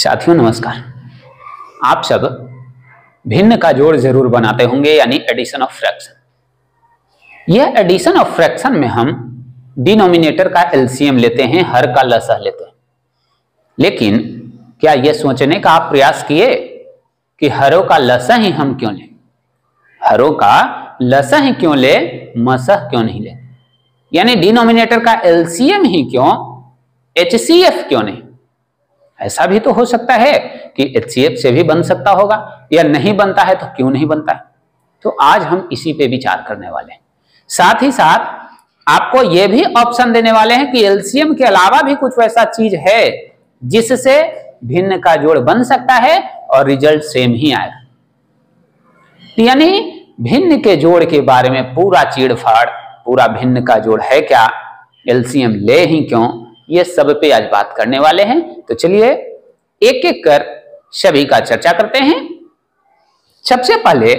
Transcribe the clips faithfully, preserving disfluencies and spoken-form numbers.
साथियों नमस्कार। आप सब भिन्न का जोड़ जरूर बनाते होंगे, यानी एडिशन ऑफ फ्रैक्शन। यह एडिशन ऑफ फ्रैक्शन में हम डिनोमिनेटर का एलसीएम लेते हैं, हर का लसह लेते हैं। लेकिन क्या यह सोचने का आप प्रयास किए कि हरों का लसह ही हम क्यों लें? हरों का लसह ही क्यों ले, मसह क्यों नहीं ले? यानी डिनोमिनेटर का एलसीएम ही क्यों, एचसीएफ क्यों नहीं? ऐसा भी तो हो सकता है कि एचसीएफ से भी बन सकता होगा, या नहीं बनता है तो क्यों नहीं बनता है। तो आज हम इसी पे विचार करने वाले हैं। साथ ही साथ आपको यह भी ऑप्शन देने वाले हैं कि एलसीएम के अलावा भी कुछ वैसा चीज है जिससे भिन्न का जोड़ बन सकता है और रिजल्ट सेम ही आएगा। यानी भिन्न के जोड़ के बारे में पूरा चीड़-फाड़, पूरा भिन्न का जोड़ है क्या, एलसीएम ले ही क्यों, ये सब पे आज बात करने वाले हैं। तो चलिए एक एक कर सभी का चर्चा करते हैं। सबसे पहले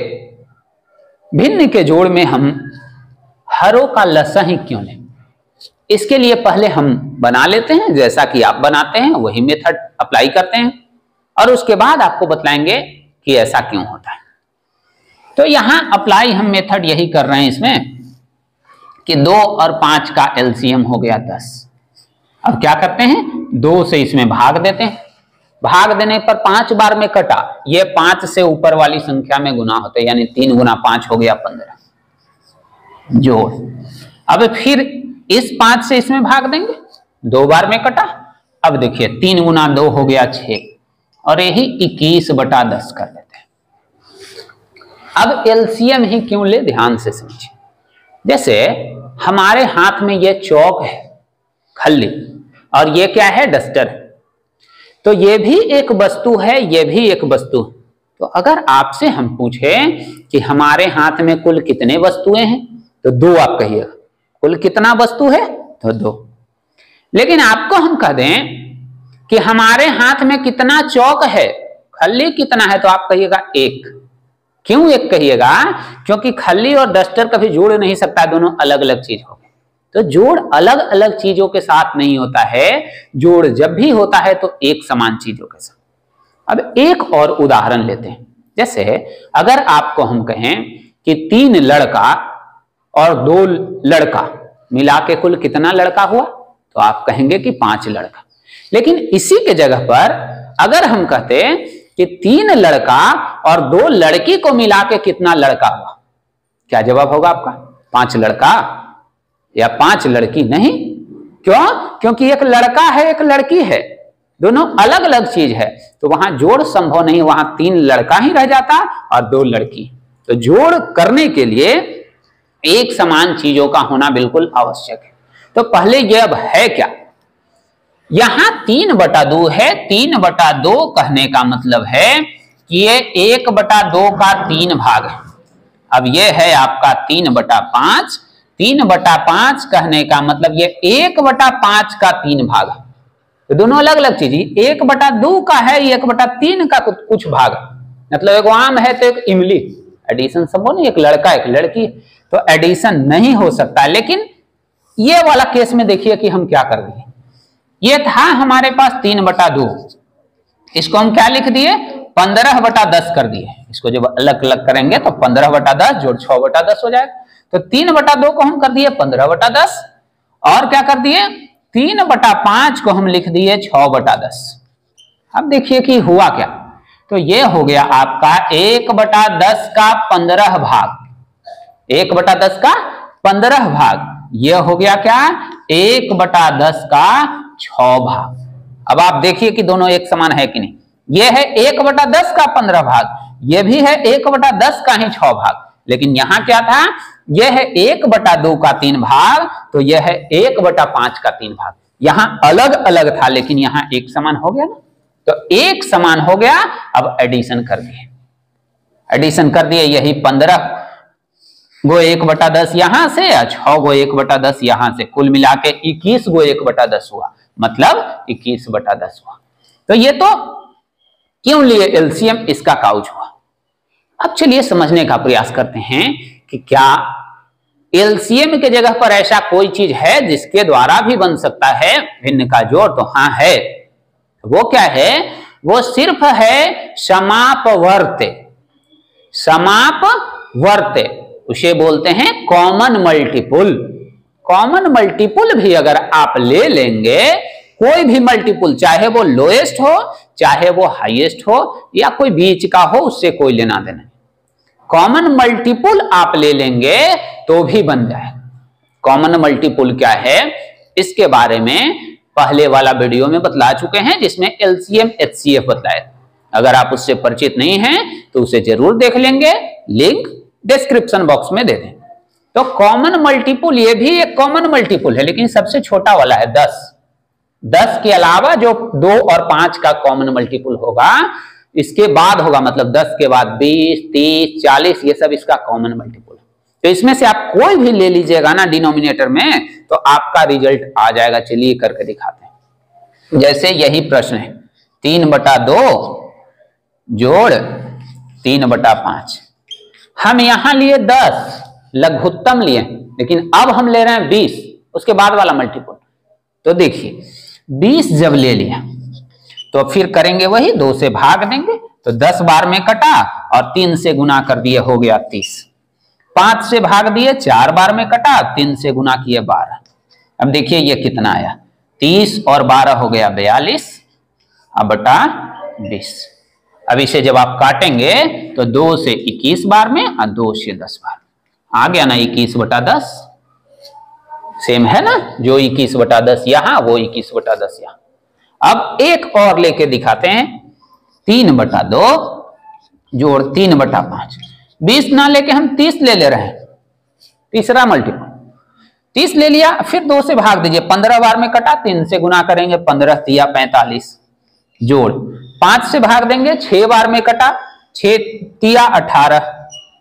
भिन्न के जोड़ में हम हरों का लसह ही क्यों लें, इसके लिए पहले हम बना लेते हैं। जैसा कि आप बनाते हैं वही मेथड अप्लाई करते हैं और उसके बाद आपको बतलाएंगे कि ऐसा क्यों होता है। तो यहां अप्लाई हम मेथड यही कर रहे हैं इसमें कि दो और पांच का एलसीएम हो गया दस। अब क्या करते हैं, दो से इसमें भाग देते हैं। भाग देने पर पांच बार में कटा, ये पांच से ऊपर वाली संख्या में गुना होते हैं, यानी तीन गुना पांच हो गया पंद्रह जोड़। अब फिर इस पांच से इसमें भाग देंगे, दो बार में कटा। अब देखिए तीन गुना दो हो गया छह और यही इक्कीस बटा दस कर देते हैं। अब एलसीएम ही क्यों ले, ध्यान से समझिए। जैसे हमारे हाथ में ये चौक है, खल्ली, और ये क्या है, डस्टर है। तो ये भी एक वस्तु है, ये भी एक वस्तु है। तो अगर आपसे हम पूछें कि हमारे हाथ में कुल कितने वस्तुएं हैं, तो दो आप कहिएगा। कुल कितना वस्तु है, तो दो। लेकिन आपको हम कह दें कि हमारे हाथ में कितना चौक है, खल्ली कितना है, तो आप कहिएगा एक। क्यों एक कहिएगा? क्योंकि खल्ली और डस्टर कभी जोड़ नहीं सकता, दोनों अलग अलग चीज हो गए। तो जोड़ अलग अलग चीजों के साथ नहीं होता है, जोड़ जब भी होता है तो एक समान चीजों के साथ। अब एक और उदाहरण लेते हैं। जैसे अगर आपको हम कहें कि तीन लड़का और दो लड़का मिला के कुल कितना लड़का हुआ, तो आप कहेंगे कि पांच लड़का। लेकिन इसी के जगह पर अगर हम कहते हैं कि तीन लड़का और दो लड़की को मिला के कितना लड़का हुआ, क्या जवाब होगा आपका? पांच लड़का या पांच लड़की? नहीं। क्यों? क्योंकि एक लड़का है एक लड़की है, दोनों अलग अलग चीज है, तो वहां जोड़ संभव नहीं। वहां तीन लड़का ही रह जाता और दो लड़की। तो जोड़ करने के लिए एक समान चीजों का होना बिल्कुल आवश्यक है। तो पहले ये अब है क्या, यहां तीन बटा दो है। तीन बटा दो कहने का मतलब है कि ये एक बटा दो का तीन भाग है। अब ये है आपका तीन बटा पांच। तीन बटा पांच कहने का मतलब ये एक बटा पांच का तीन भाग है। तो दोनों अलग अलग चीज, एक बटा दो का है, एक बटा तीन का कुछ भाग। मतलब एक आम है तो एक इमली, एडिशन संभव नहीं। एक लड़का एक लड़की, तो एडिशन नहीं हो सकता। लेकिन ये वाला केस में देखिए कि हम क्या कर दिए। ये था हमारे पास तीन बटा दो, इसको हम क्या लिख दिए, पंद्रह बटा दस कर दिए। इसको जब अलग अलग करेंगे तो पंद्रह बटा दस जोड़ छह बटा दस हो जाएगा। तो तीन बटा दो को हम कर दिए पंद्रह बटा दस, और क्या कर दिए, तीन बटा पांच को हम लिख दिए छह बटा दस। अब देखिए कि हुआ क्या, तो ये हो गया आपका एक बटा दस का पंद्रह भाग। एक बटा दस का पंद्रह भाग, ये हो गया क्या, एक बटा दस का छह भाग। अब आप देखिए कि दोनों एक समान है कि नहीं। ये है एक बटा दस का पंद्रह भाग, ये भी है एक बटा दस का ही छह भाग। लेकिन यहां क्या था, यह है एक बटा दो का तीन भाग, तो यह है एक बटा पांच का तीन भाग। यहां अलग अलग था लेकिन यहां एक समान हो गया ना। तो एक समान हो गया। अब एडिशन कर दिए, एडिशन कर दिए। यही पंद्रह गो एक बटा दस यहां से, या छह गो एक बटा दस यहां से, कुल मिला के इक्कीस गो एक बटा दस हुआ। मतलब इक्कीस बटा दस हुआ। तो ये तो क्यों लिए एलसीएम, इसका काउच हुआ। अब चलिए समझने का प्रयास करते हैं कि क्या एलसीएम के जगह पर ऐसा कोई चीज है जिसके द्वारा भी बन सकता है भिन्न का जोड़। तो हाँ है। वो क्या है वो सिर्फ है समापवर्त, समापवर्त उसे बोलते हैं कॉमन मल्टीपुल। कॉमन मल्टीपुल भी अगर आप ले लेंगे, कोई भी मल्टीपुल, चाहे वो लोएस्ट हो चाहे वो हाईएस्ट हो या कोई बीच का हो, उससे कोई लेना देना, कॉमन मल्टीपुल आप ले लेंगे तो भी बन जाएगा। कॉमन मल्टीपुल क्या है इसके बारे में पहले वाला वीडियो में बतला चुके हैं, जिसमें एलसीएम एचसीएफ बतलाया। अगर आप उससे परिचित नहीं हैं तो उसे जरूर देख लेंगे, लिंक डिस्क्रिप्शन बॉक्स में दे दें। तो कॉमन मल्टीपुल ये भी एक कॉमन मल्टीपुल है, लेकिन सबसे छोटा वाला है दस। दस के अलावा जो दो और पांच का कॉमन मल्टीपुल होगा, इसके बाद होगा, मतलब दस के बाद बीस, तीस, चालीस, ये सब इसका कॉमन मल्टीपुल। तो इसमें से आप कोई भी ले लीजिएगा ना डिनोमिनेटर में, तो आपका रिजल्ट आ जाएगा। चलिए करके दिखाते हैं। जैसे यही प्रश्न है, तीन बटा दो जोड़ तीन बटा पांच। हम यहां लिए दस, लघुत्तम लिए, लेकिन अब हम ले रहे हैं बीस, उसके बाद वाला मल्टीपुल। तो देखिए बीस जब ले लिया तो फिर करेंगे वही, दो से भाग देंगे तो दस बार में कटा और तीन से गुना कर दिए, हो गया तीस। पांच से भाग दिए, चार बार में कटा, तीन से गुना किए बारह। अब देखिए ये कितना आया, तीस और बारह हो गया बयालीस, अब बटा बीस। अब इसे जब आप काटेंगे तो दो से इक्कीस बार में और दो से दस बार, आ गया ना इक्कीस बटा दस। सेम है ना, जो इक्कीस बटा दस यहां, वो इक्कीस बटा दस यहां। अब एक और लेके दिखाते हैं, तीन बटा दो जोड़ तीन बटा पांच। बीस ना लेके हम तीस ले ले रहे हैं, तीसरा मल्टीपल। तीस ले लिया, फिर दो से भाग दीजिए, पंद्रह बार में कटा, तीन से गुना करेंगे, पंद्रह तिया पैंतालीस, जोड़ पांच से भाग देंगे, छह बार में कटा, छह तिया अठारह।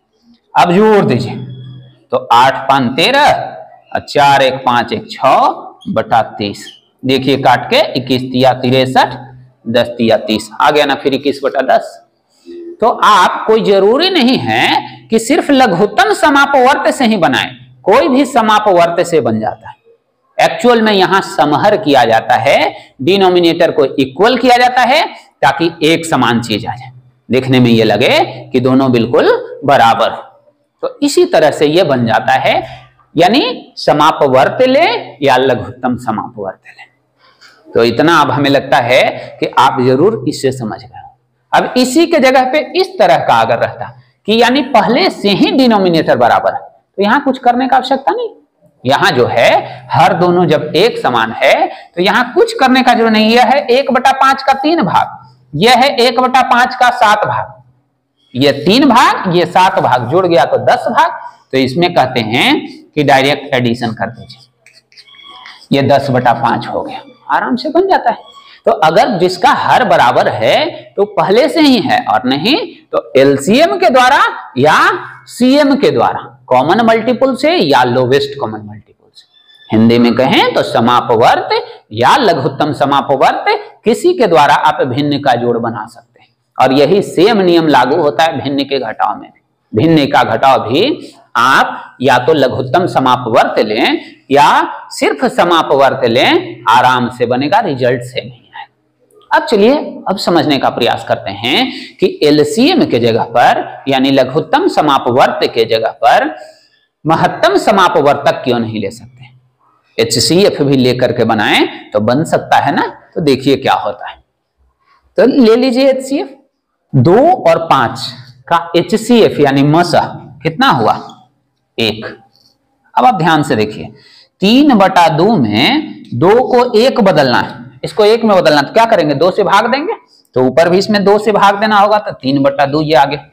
अब जोड़ दीजिए तो आठ पांच तेरह, चार एक पांच एक छह बटा तीस। देखिए काट के, इक्कीस तिया तिरसठ, दस तिया तीस, आ गया ना फिर इक्कीस बटा दस। तो आप, कोई जरूरी नहीं है कि सिर्फ लघुत्तम समापवर्त से ही बनाएं, कोई भी समापवर्त से बन जाता है। एक्चुअल में यहां समहर किया जाता है, डिनोमिनेटर को इक्वल किया जाता है, ताकि एक समान चीज आ जाए, देखने में ये लगे कि दोनों बिल्कुल बराबर। तो इसी तरह से ये बन जाता है, यानी समापवर्त ले या लघुत्तम समापवर्त ले। तो इतना अब हमें लगता है कि आप जरूर इससे समझ गए। अब इसी के जगह पे इस तरह का अगर रहता कि यानी पहले से ही डिनोमिनेटर बराबर है, तो यहां कुछ करने का आवश्यकता नहीं। यहां जो है हर दोनों जब एक समान है तो यहां कुछ करने का जरूरत नहीं। यह है एक बटा पांच का तीन भाग, यह है एक बटा पांच का सात भाग, ये तीन भाग, ये सात भाग, जुड़ गया तो दस भाग। तो इसमें कहते हैं कि डायरेक्ट एडिशन कर दीजिए, ये दस बटा पांच हो गया, आराम से बन जाता है। तो अगर जिसका हर बराबर है तो पहले से ही है, और नहीं तो एलसीएम के द्वारा या सीएम के द्वारा, कॉमन मल्टीपल से या लोवेस्ट कॉमन मल्टीपल से। हिंदी में कहें तो समापवर्त या लघुत्तम समापवर्त, किसी के द्वारा आप भिन्न का जोड़ बना सकते हैं। और यही सेम नियम लागू होता है भिन्न के घटाव में। भिन्न का घटाव भी आप या तो लघुत्तम समापवर्त लें या सिर्फ समापवर्त लें, आराम से बनेगा, रिजल्ट सेम ही है। अब चलिए अब समझने का प्रयास करते हैं कि एलसीएम के जगह पर यानी लघुत्तम समापवर्त के जगह पर महत्तम समापवर्तक क्यों नहीं ले सकते। एचसीएफ भी लेकर के बनाएं तो बन सकता है ना। तो देखिए क्या होता है, तो ले लीजिए एचसीएफ, दो और पांच का एचसीएफ यानी मसा कितना हुआ, एक। अब आप ध्यान से देखिए, तीन बटा दो में दो को एक बदलना है, इसको एक में बदलना, तो क्या करेंगे, दो से भाग देंगे, तो ऊपर भी इसमें दो से भाग देना होगा, तो तीन बटा दो ये आगे।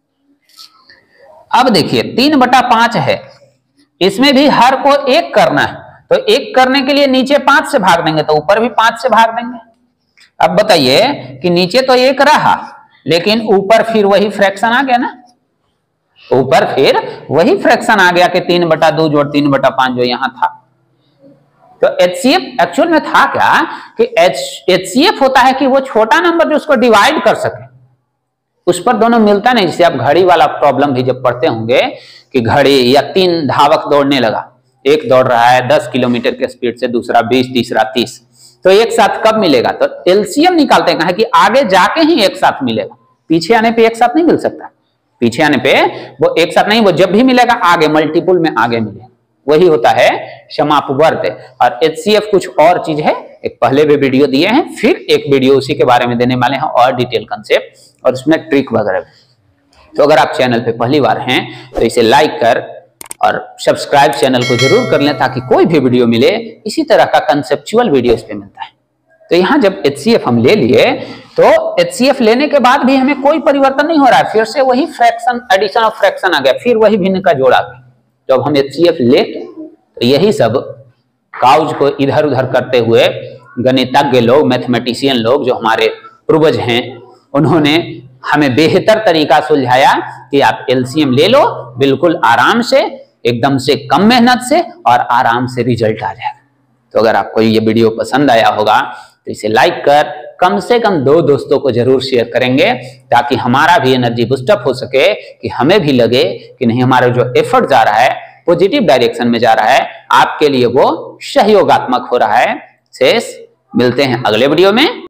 अब देखिए तीन बटा पांच है, इसमें भी हर को एक करना है, तो एक करने के लिए नीचे पांच से भाग देंगे, तो ऊपर भी पांच से भाग देंगे। अब बताइए कि नीचे तो एक रहा, लेकिन ऊपर फिर वही फ्रैक्शन आ गया ना, ऊपर फिर वही फ्रैक्शन आ गया कि तीन बटा दो जोड़ तीन बटा पांच जो यहां था। तो एचसीएफ एक्चुअल में था क्या कि एचसीएफ होता है कि वो छोटा नंबर जो उसको डिवाइड कर सके, उस पर दोनों मिलता नहीं। जैसे आप घड़ी वाला प्रॉब्लम भी जब पढ़ते होंगे कि घड़ी या तीन धावक दौड़ने लगा, एक दौड़ रहा है दस किलोमीटर के स्पीड से, दूसरा बीस, तीसरा तीस, तो एक साथ कब मिलेगा? तो एलसीएम निकालते हैं कि आगे जाके ही एक साथ मिलेगा, पीछे आने पे एक साथ नहीं मिल सकता। पीछे आने पे वो एक साथ नहीं, वो जब भी मिलेगा आगे मल्टीपुल में आगे मिलेगा, वही होता है समापवर्त। और एचसीएफ कुछ और चीज है, एक पहले भी वीडियो दिए हैं, फिर एक वीडियो उसी के बारे में देने वाले हैं और डिटेल कंसेप्ट और उसमें ट्रिक वगैरह। तो अगर आप चैनल पे पहली बार हैं तो इसे लाइक कर और सब्सक्राइब चैनल को जरूर कर लें ताकि कोई भी वीडियो मिले इसी तरह का कंसेप्चुअल वीडियो इस पे मिलता है। तो यहाँ जब एचसीएफ हम ले लिए तो एचसीएफ लेने के बाद भी हमें कोई परिवर्तन नहीं हो रहा है, फिर से वही फ्रैक्शन, एडिशन ऑफ फ्रैक्शन आ गया, फिर वही भिन्न का जोड़ आ गया। जब हम एचसीएफ लेके तो यही सब काउज को इधर उधर करते हुए गणितज्ञ लोग, मैथमेटिशियन लोग जो हमारे पूर्वज हैं, उन्होंने हमें बेहतर तरीका सुलझाया कि आप एलसीएम ले लो बिल्कुल आराम से, एकदम से कम मेहनत से और आराम से रिजल्ट आ जाएगा। तो अगर आपको ये वीडियो पसंद आया होगा तो इसे लाइक कर कम से कम दो दोस्तों को जरूर शेयर करेंगे ताकि हमारा भी एनर्जी बूस्टअप हो सके, कि हमें भी लगे कि नहीं हमारा जो एफर्ट जा रहा है पॉजिटिव डायरेक्शन में जा रहा है, आपके लिए वो सहयोगात्मक हो रहा है। शेष मिलते हैं अगले वीडियो में।